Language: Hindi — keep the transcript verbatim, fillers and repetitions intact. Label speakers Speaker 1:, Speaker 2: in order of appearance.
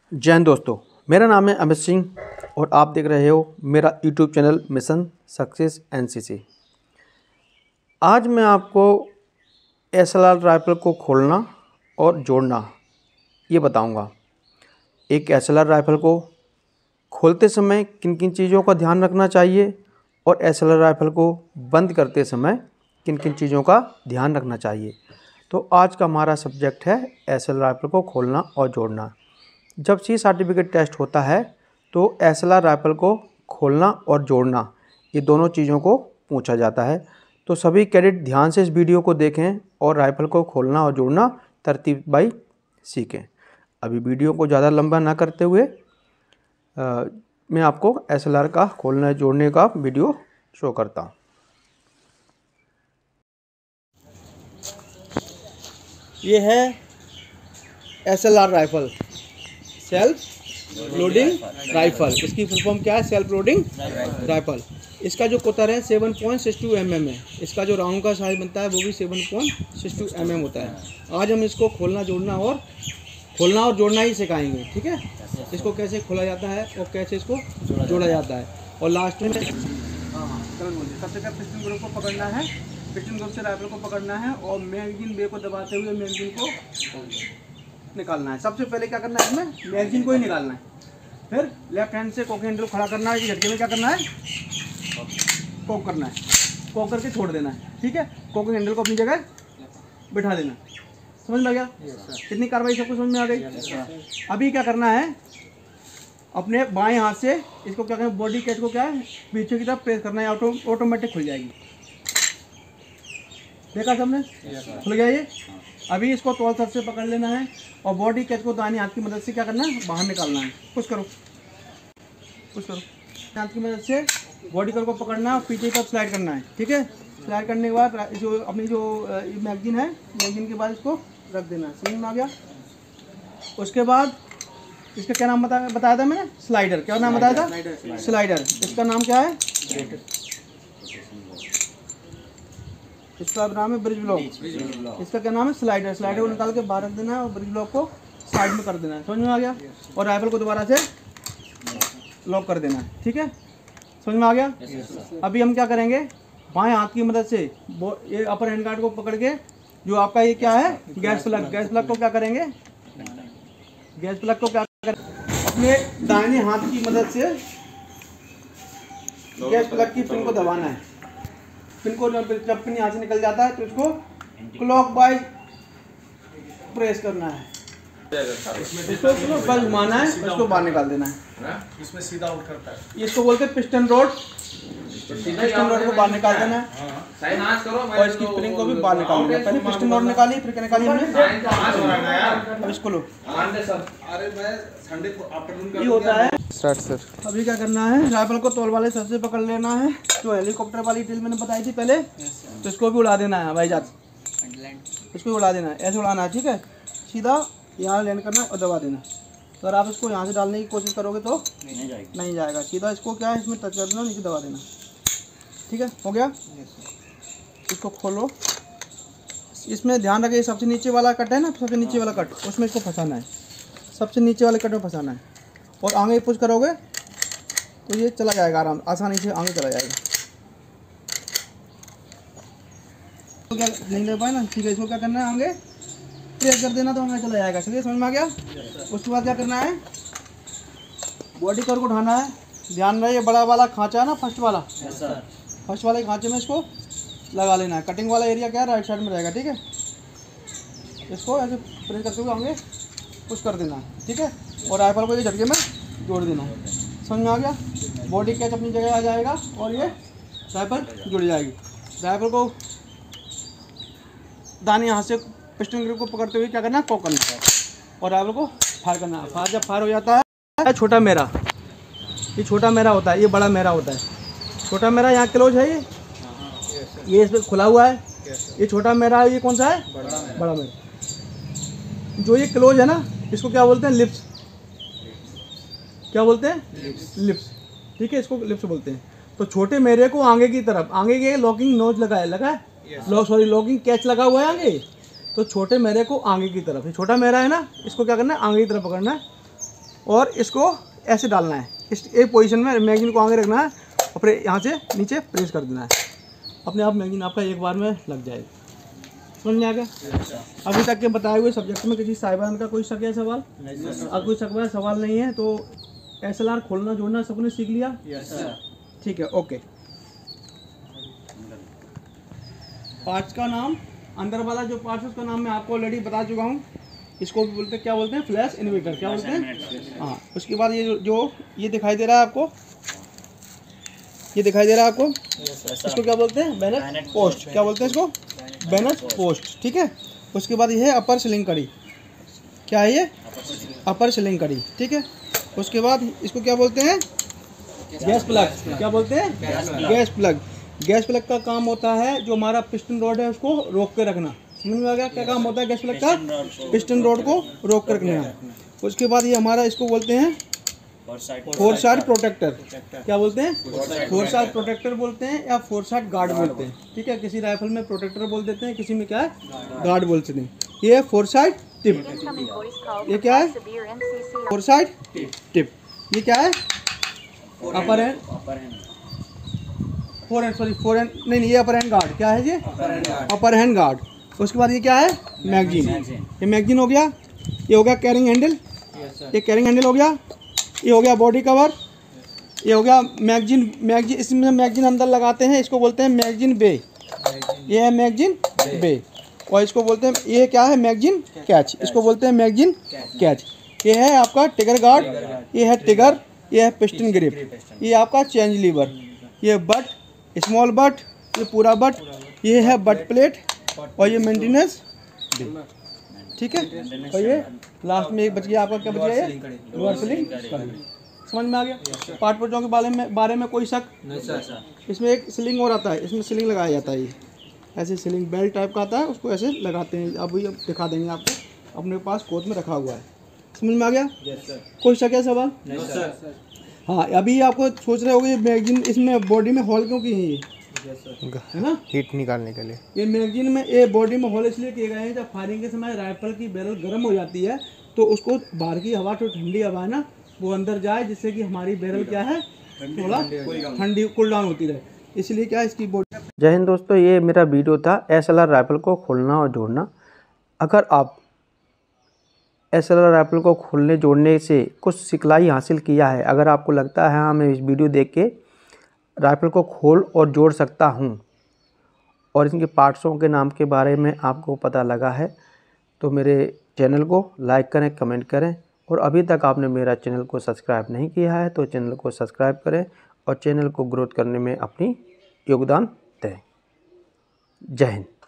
Speaker 1: जय हिंद दोस्तों, मेरा नाम है अमित सिंह और आप देख रहे हो मेरा YouTube channel mission success NCC. आज मैं आपको एसएलआर राइफल को खोलना और जोड़ना ये बताऊंगा। एक एसएलआर राइफल को खोलते समय किन किन चीज़ों का ध्यान रखना चाहिए और एसएलआर राइफल को बंद करते समय किन किन चीज़ों का ध्यान रखना चाहिए। तो आज का हमारा सब्जेक्ट है एसएलआर राइफल को खोलना और जोड़ना। जब सी सर्टिफिकेट टेस्ट होता है तो एसएलआर राइफल को खोलना और जोड़ना ये दोनों चीज़ों को पूछा जाता है। तो सभी कैडेट ध्यान से इस वीडियो को देखें और राइफल को खोलना और जोड़ना तरतीब बाई सीखें। अभी वीडियो को ज़्यादा लंबा ना करते हुए आ, मैं आपको एसएलआर का खोलने जोड़ने का वीडियो शो करता हूँ। ये है SLR rifle, self loading rifle. इसकी फुल फॉर्म क्या है? Self loading rifle. इसका जो कुतर है seven point six two M M है। इसका जो राउंड का साइज बनता है वो भी seven point six two M M होता है। आज हम इसको खोलना जोड़ना और खोलना और जोड़ना ही सिखाएंगे, ठीक है। इसको कैसे खोला जाता है और कैसे इसको जोड़ा जाता है। और लास्ट में हाँ सबसे पहले पिस्टन ग्रुप को पकड़ना है, पिस्टन ग्रुप से राइफल को पकड़ना है और मैगजीन बे को दबाते हुए मैगजीन को निकालना है। सबसे पहले क्या करना है, इसमें मैगजीन को ही निकालना है। फिर लेफ्ट हैंड से कोक हैंडल खड़ा करना है। झटके में क्या करना है? कोक करना है, कोक करके छोड़ देना है, ठीक है। कोक हैंडल को अपनी जगह बिठा देना। समझ में आ गया? कितनी कार्रवाई सबको समझ में आ गई? अभी क्या करना है, अपने बाएं हाथ से इसको क्या करना है, बॉडी कैच को क्या है पीछे की तरफ प्रेस करना है, ऑटो ऑटोमेटिक खुल जाएगी। देखा सबने? खुल गया ये। अभी इसको तौल सर से पकड़ लेना है और बॉडी कैच को दाहिने हाथ की मदद से क्या करना है, बाहर निकालना है। पुश करो, पुश करो। हाथ की मदद से बॉडी कैच को पकड़ना है और पीछे की तरफ स्लाइड करना है, ठीक है। स्लाइड करने के बाद जो अपनी जो मैगजीन है, मैगजीन के बाद इसको रख देना है। समझ में आ गया? उसके बाद इसका क्या नाम बता बताया था मैंने? स्लाइडर। क्या नाम बताया था? स्लाइडर। इसका नाम क्या है? इसका नाम है ब्रिज ब्लॉक। इसका क्या नाम है? स्लाइडर। स्लाइडर को निकाल के बाहर रख देना है और ब्रिज ब्लॉक को साइड में कर देना है। समझ में आ गया? और राइफल को दोबारा से लॉक कर देना है, ठीक है। समझ में आ गया? अभी हम क्या करेंगे, बाएं हाथ की मदद से ये अपर हैंड गार्ड को पकड़ के जो आपका ये क्या है, गैस प्लग, गैस प्लग को क्या करेंगे, गैस प्लग को क्या करेंगे, अपने दाहिने हाथ की मदद से गैस प्लग की पिन को दबाना है। पिन को जब पिन यहाँ से निकल जाता है तो इसको क्लॉकवाइज प्रेस करना है। इसको बस घुमाना है, इसको बाहर निकाल देना है।
Speaker 2: इसमें सीधा आउट करता है।
Speaker 1: इसको बोलते हैं पिस्टन रोड। पिस्टन रोड को बाहर निकाल देना है और इसकी स्प्रिंग को भी बाहर निकाल देना है। पहले पिस्टन रोड निकाली, फिर क्या निकाली हमने? अब इसको लो। ये होता है स्टार्ट सर। अभी क्या करना है, राइफल को तौल वाले सर से पकड़ लेना है। जो हेलीकॉप्टर वाली ड्रिल मैंने बताई थी पहले, तो इसको भी उड़ा देना है भाई जात, इसको उड़ा देना है। ऐसे उड़ाना है, ठीक है। सीधा यहाँ लैंड करना है और दबा देना। तो अगर आप इसको यहाँ से डालने की कोशिश करोगे तो नहीं जाएगा, नहीं जाएगा। सीधा इसको क्या है, इसमें टच कर देना, नीचे दबा देना, ठीक है। हो गया? इसको खोलो। इसमें ध्यान रखिए, सबसे नीचे वाला कट है ना, सबसे नीचे वाला कट, उसमें इसको फंसाना है। सबसे नीचे वाले कट में फंसाना है और आगे पुश करोगे तो ये चला जाएगा, आराम आसानी से आगे चला जाएगा। तो क्या नहीं ले पाए ना, ठीक है। इसको क्या करना है, आगे प्रेस कर देना तो आगे चला जाएगा। चलिए, समझ में आ गया? उसके बाद क्या करना है, बॉडी कवर को उठाना है। ध्यान रहे, ये बड़ा वाला खांचा है ना, फर्स्ट वाला, फर्स्ट वाले खांचे में इसको लगा लेना है। कटिंग वाला एरिया क्या है, राइट साइड में रहेगा, ठीक है। इसको ऐसे प्रेस करते हुए आगे पुश कर देना है, ठीक है। और राइफल को ये झटके में जोड़ देना है। समझ में आ गया? बॉडी कैच अपनी जगह आ जाएगा और ये राइफल जुड़ जाएगी। राइफल को दाहिने हाथ से पिस्टन ग्रिप को पकड़ते हुए क्या करना है, कोक करना है और राइफल को फायर करना है। फायर जब फायर हो जाता है, छोटा मेरा, ये छोटा मेरा होता है, ये बड़ा मेरा होता है। छोटा मेरा यहाँ क्लोज है, ये ये इसमें खुला हुआ है। ये छोटा मेरा, ये कौन सा है? बड़ा मेरा। जो ये क्लोज है ना, इसको क्या बोलते हैं? लिप्स। क्या बोलते हैं? लिप्स, ठीक है। इसको लिप्स बोलते हैं। तो छोटे मेरे को आगे की तरफ, आगे के लॉकिंग नोज लगा है, लगा है लॉक सॉरी लॉकिंग कैच लगा हुआ है आगे। तो छोटे मेरे को आगे की तरफ, ये छोटा मेरा है ना, इसको क्या करना है, आगे की तरफ पकड़ना है और इसको ऐसे डालना है, इस एक पोजीशन में मैगजीन को आगे रखना है और फिर यहाँ से नीचे प्रेस कर देना है। अपने आप मैगजीन आपका एक बार में लग जाएगा। समझ में आ गया? अभी तक के बताए हुए सब्जेक्ट में किसी साहिबान का कोई शक है सवाल? अगर कोई शक है सवाल नहीं है तो एस एल आर खोलना जोड़ना सबने सीख लिया? ठीक है, ओके। पार्ट्स का नाम, अंदर वाला जो पार्ट्स उसका नाम मैं आपको ऑलरेडी बता चुका हूँ। इसको भी बोलते हैं, क्या बोलते हैं? Flash inverter. क्या बोलते हैं? हाँ। उसके बाद ये जो, जो ये दिखाई दे रहा है आपको, ये दिखाई दे रहा है आपको, इसको क्या बोलते हैं? Banner post. क्या बोलते हैं इसको? Banner post. ठीक है। उसके बाद ये है अपर सीलिंग कड़ी। क्या है ये? अपर सीलिंग कड़ी। ठीक है। उसके बाद इसको क्या बोलते हैं? Gas plug. क्या बोलते हैं? Gas plug. गैस प्लग का काम होता है जो हमारा पिस्टन रॉड है उसको रोक के रखना। समझ में आ गया क्या काम होता है गैस प्लग का? पिस्टन रॉड को रोक कर रखना। उसके बाद ये हमारा इसको बोलते हैं फोर साइड प्रोटेक्टर। क्या बोलते हैं? फोर साइड प्रोटेक्टर बोलते हैं या फोर साइड गार्ड बोलते हैं। ठीक है। किसी राइफल में प्रोटेक्टर बोल देते हैं, किसी में क्या है? गार्ड बोलते हैं। ये है फोर साइड टिप। ये क्या है? Fore sight tip. ये क्या है? Upper hand, fore hand, sorry fore hand नहीं नहीं ये अपर हैंड गार्ड। क्या है ये? Upper hand guard. उसके बाद ये क्या है? मैगजीन। ये मैगजीन हो गया। ये हो गया कैरिंग हैंडल। ये कैरिंग हैंडल हो गया। ये हो गया बॉडी कवर। ये हो गया मैगजीन। मैगजीन इसमें मैगजीन अंदर लगाते हैं, इसको बोलते हैं मैगजीन बे। ये है मैगजीन बे। और इसको बोलते हैं, ये क्या है? Magazine catch. इसको बोलते हैं मैगजीन कैच। ये है आपका टिगर गार्ड। ये है टिगर। ये है पिस्टन ग्रिप। ये आपका चेंज लीवर। ये बट, स्मॉल बट, ये पूरा बट। ये है बट प्लेट और ये मेंटेनेंस। ठीक है। और ये लास्ट में एक बच गया आपका, क्या बच गया? ये लोअर सीलिंग कड़ी। समझ में आ गया? पार्ट पुर्जों के बारे में बारे में कोई शक नहीं सर? इसमें एक सीलिंग और आता है, इसमें सीलिंग लगाया जाता है। ये ऐसे सीलिंग बेल्ट टाइप का आता है, उसको ऐसे लगाते हैं। अभी अब दिखा देंगे आपको, अपने पास कोच में रखा हुआ है। समझ में आ गया? कोई शक है सवाल? नहीं सर। हाँ, अभी आपको सोच रहे होगे मैगजीन इसमें बॉडी में होल क्यों किए हैं? है ना, हीट निकालने के लिए। ये मैगजीन में ये बॉडी में होल इसलिए किए गए हैं, जब फायरिंग के समय राइफल की बैरल गर्म हो जाती है तो उसको बाहर की हवा, जो ठंडी हवा है ना, वो अंदर जाए, जिससे कि हमारी बैरल क्या है, थोड़ा ठंडी कूल डाउन होती रहे। इसलिए क्या इसकी बॉडी। जय हिंद दोस्तों, ये मेरा वीडियो था एस एल आर राइफल को खोलना और जोड़ना। अगर आप एस एल आर राइफल को खोलने जोड़ने से कुछ सिखलाई हासिल किया है, अगर आपको लगता है हाँ मैं इस वीडियो देख के राइफल को खोल और जोड़ सकता हूँ और इनके पार्ट्सों के नाम के बारे में आपको पता लगा है, तो मेरे चैनल को लाइक करें, कमेंट करें। और अभी तक आपने मेरा चैनल को सब्सक्राइब नहीं किया है तो चैनल को सब्सक्राइब करें और चैनल को ग्रोथ करने में अपनी योगदान दें। जय हिंद।